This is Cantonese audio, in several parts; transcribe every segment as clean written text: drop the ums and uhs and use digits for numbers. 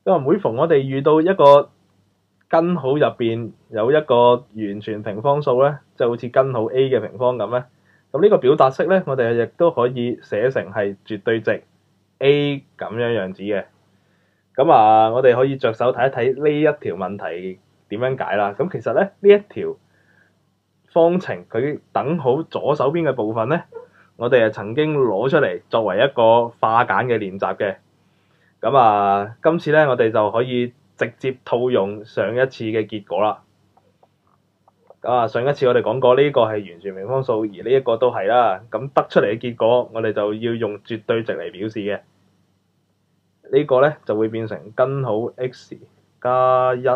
因為每逢我哋遇到一個根號入邊有一個完全平方數咧，就好似根號 A 嘅平方咁咧。咁呢個表達式咧，我哋亦都可以寫成係絕對值 A 咁樣子嘅。咁我哋可以着手睇一睇呢一條問題點樣解啦。咁其實咧，呢一條方程佢等號左手邊嘅部分咧，我哋係曾經攞出嚟作為一個化簡嘅練習嘅。咁今次咧，我哋就可以直接套用上一次嘅結果啦。上一次我哋講過呢個係完全平方數，而呢一個都係啦。咁得出嚟嘅結果，我哋就要用絕對值嚟表示嘅。呢個咧就會變成根號 x 加一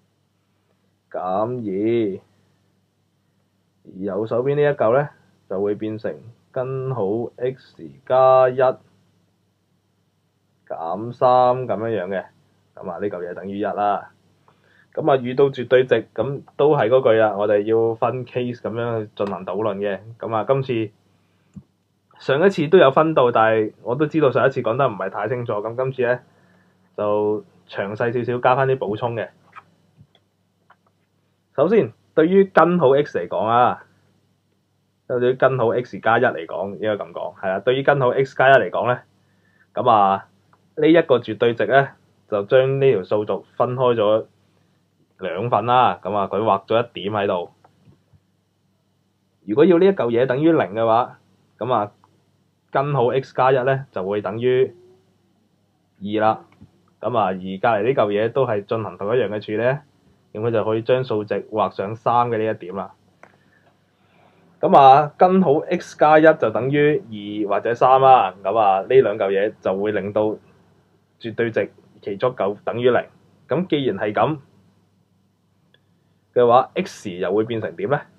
減二，而右手邊呢一嚿咧就會變成根號 x 加一減三咁樣嘅。咁呢嚿嘢等於一啦。遇到絕對值，咁都係嗰句啦，我哋要分 case 咁樣去進行討論嘅。今次上一次都有分到，但係我都知道上一次講得唔係太清楚，咁今次咧就詳細少少加翻啲補充嘅。首先，對於根號 x 嚟講對於根號 x 加一嚟講，應該咁講係啦。對於根號 x 加一嚟講咧，呢一個絕對值咧就將呢條數軸分開咗兩份啦。佢畫咗一點喺度。如果要呢一嚿嘢等於零嘅話，根號 x 加一咧就會等於二啦。而隔離呢嚿嘢都係進行同一樣嘅處理咧，咁佢就可以將數值畫上三嘅呢一點啦。根號 x 加一就等於二或者三啦。呢兩嚿嘢就會令到絕對值其中一嚿等於零。咁既然係咁嘅話 ，x 又會變成點咧？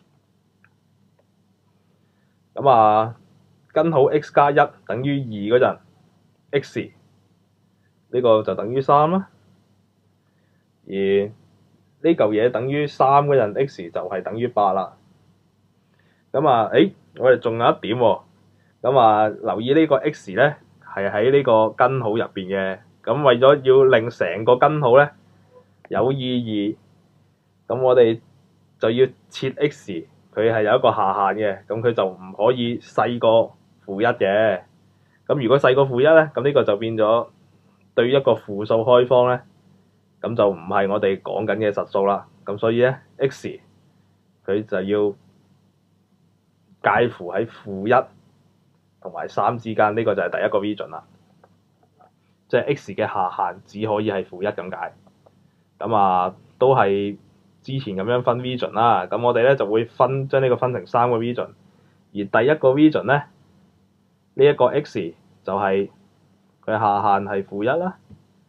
根號 x 加一等於二嗰陣 ，x 呢個就等於三啦。而呢嚿嘢等於三嗰陣 ，x 就係等於八啦。我哋仲有一點喎。留意呢個 x 咧係喺呢個根號入邊嘅。為咗要令成個根號咧有意義，咁我哋就要設 x，佢係有一個下限嘅，咁佢就唔可以細過負一嘅。如果細過負一咧，咁呢個就變咗對於一個負數開方咧，咁就唔係我哋講緊嘅實數啦。咁所以咧 x 佢就要介乎喺負一同埋三之間，呢個就係第一個 region 啦。即係 x 嘅下限只可以係負一咁解。都係之前咁樣分 region 啦。咁我哋咧就會將呢個分成三個 region。而第一個 region 咧，呢一個 x 就係佢下限係負一啦。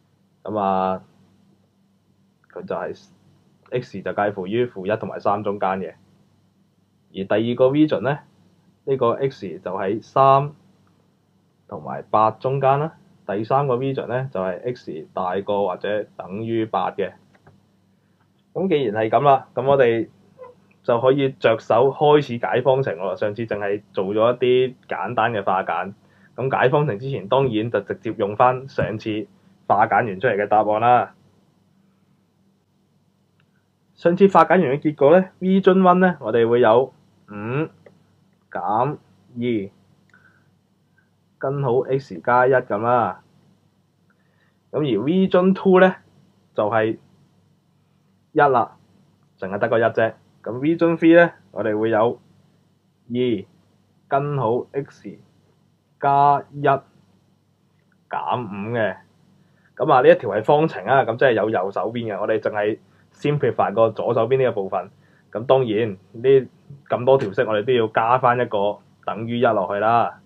佢就係 x 就介乎於負一同埋三中間嘅。而第二個 region 咧，呢個 x 就喺三同埋八中間啦。第三個 region 咧就係 x 大過或者等於八嘅。既然係咁啦，咁我哋就可以着手開始解方程咯。上次淨係做咗一啲簡單嘅化簡，咁解方程之前當然就直接用翻上次化簡完出嚟嘅答案啦。上次化簡完嘅結果咧 ，v 樽 1咧，我哋會有5減2根號 x 加一咁啦。而 v 樽 2咧就係一啦，淨係得個一啫。咁 v 樽 3咧，我哋會有2根號 x 加一減5嘅。呢一條係方程啊，咁即係有右手邊嘅。我哋淨係simplify個左手邊呢個部分。咁當然呢咁多條式，我哋都要加翻一個等於一落去啦。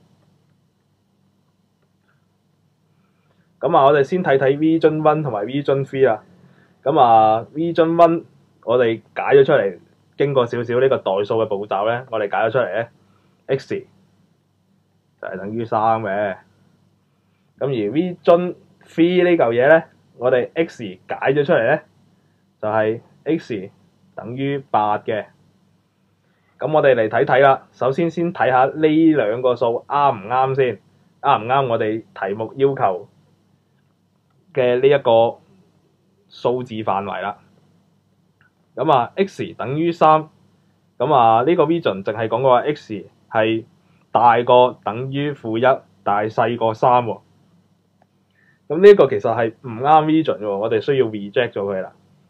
我哋先睇睇 v 樽 1同埋 v 樽 3啦。v 樽 1我哋解咗出嚟，經過少少呢個代數嘅步驟咧，我哋解咗出嚟咧 ，x 就係等於3嘅。而 v 樽 3呢嚿嘢咧，我哋 x 解咗出嚟咧，就係 x 等於8嘅。我哋嚟睇睇啦。首先睇下呢兩個數啱唔啱先，啱唔啱我哋題目要求嘅呢一個數字範圍啦。咁啊 x 等於3，咁啊呢個 region 淨係講過話 x 係大過等於-1，但係細過3喎。咁呢個其實係唔啱 region 喎，我哋需要 reject 咗佢啦。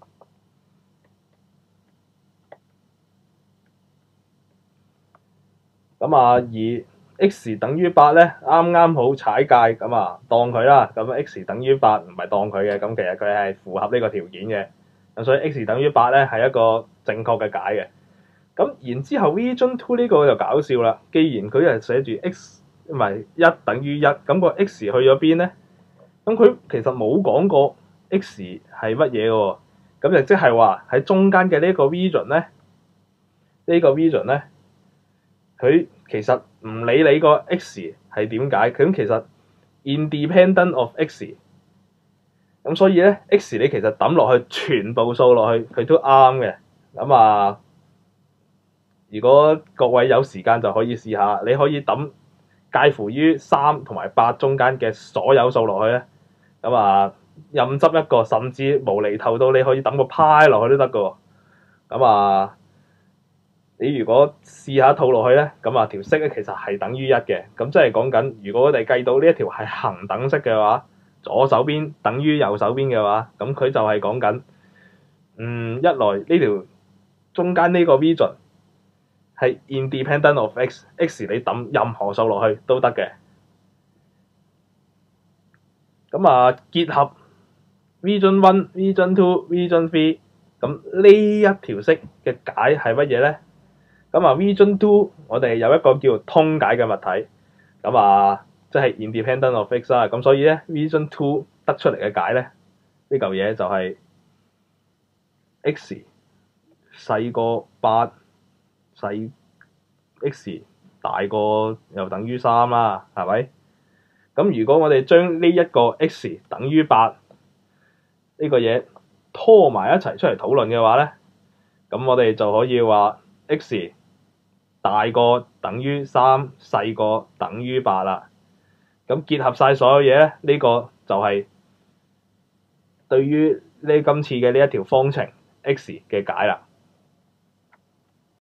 咁啊，而 x 等於8咧，啱啱好踩界，咁啊當佢啦。咁 x 等於8唔係當佢嘅，咁其實佢係符合呢個條件嘅。咁所以 x 等於8咧係一個正確嘅解嘅。咁然之後 region 2呢個就搞笑啦。既然佢係寫住 x 唔係1等於1，咁個 x 去咗邊咧？咁佢其實冇講過 x 係乜嘢嘅喎。咁就即係話喺中間嘅呢個 region 咧，呢個 region 咧，佢其實唔理你個 x 係點解，咁其實 independent of x。咁所以咧 x 你其實抌落去全部數落去，佢都啱嘅。咁啊，如果各位有時間就可以試下，你可以抌介乎於3同埋8中間嘅所有數落去咧。咁啊，任執一個，甚至無厘頭到你可以抌個派落去都得嘅喎。咁啊，你如果試下套落去咧，咁啊條式咧其實係等於1嘅。咁即係講緊，如果我哋計到呢一條係恒等式嘅話，左手邊等於右手邊嘅話，咁佢就係講緊，一來呢條中間呢個 region 係 independent of x 你抌任何數落去都得嘅。咁啊，結合 region 1、region 2、region 3，咁呢一條式嘅解係乜嘢咧？咁啊 region 2我哋有一個叫通解嘅物體，咁啊即係 independent of x 啦。咁所以咧 region 2得出嚟嘅解咧，呢嚿嘢就係 x 細過8，細 x 大過又等於3啦，係咪？咁如果我哋將呢一個 x 等於8呢個嘢拖埋一齊出嚟討論嘅話咧，咁我哋就可以話 x 大過等於3，細過等於8啦。咁結合晒所有嘢咧，呢個就係對於今次嘅呢一條方程 x 嘅解啦。